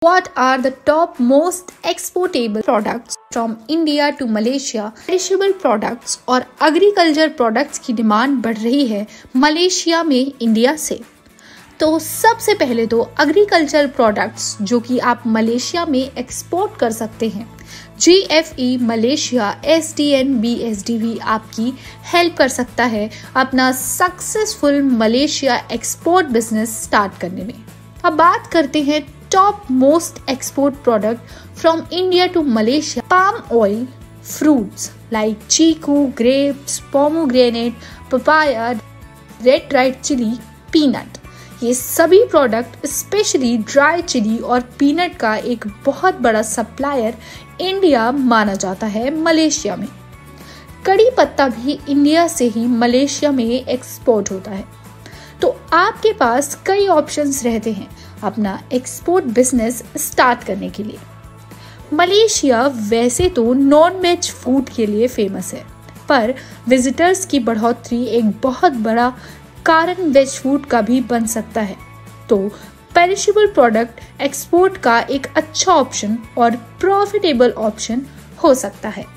What are the top most exportable products from India to Malaysia? Perishable products और agriculture products की demand बढ़ रही है Malaysia में इंडिया से। तो सबसे पहले तो एग्रीकल्चर प्रोडक्ट्स जो कि आप मलेशिया में एक्सपोर्ट कर सकते हैं, GFE मलेशिया SDN BSD भी आपकी हेल्प कर सकता है अपना successful Malaysia export business start करने में। अब बात करते हैं top most export product from India to Malaysia. Palm oil, fruits like chikoo, grapes, pomegranate, papaya, red dried chilli, peanut, ये सभी प्रोडक्ट स्पेशली ड्राई चिली और पीनट का एक बहुत बड़ा सप्लायर इंडिया माना जाता है मलेशिया में। कड़ी पत्ता भी इंडिया से ही मलेशिया में एक्सपोर्ट होता है। तो आपके पास कई ऑप्शंस रहते हैं अपना एक्सपोर्ट बिजनेस स्टार्ट करने के लिए। मलेशिया वैसे तो नॉन वेज फूड के लिए फेमस है, पर विजिटर्स की बढ़ोतरी एक बहुत बड़ा कारण वेज फूड का भी बन सकता है। तो पेरिशेबल प्रोडक्ट एक्सपोर्ट का एक अच्छा ऑप्शन और प्रॉफिटेबल ऑप्शन हो सकता है।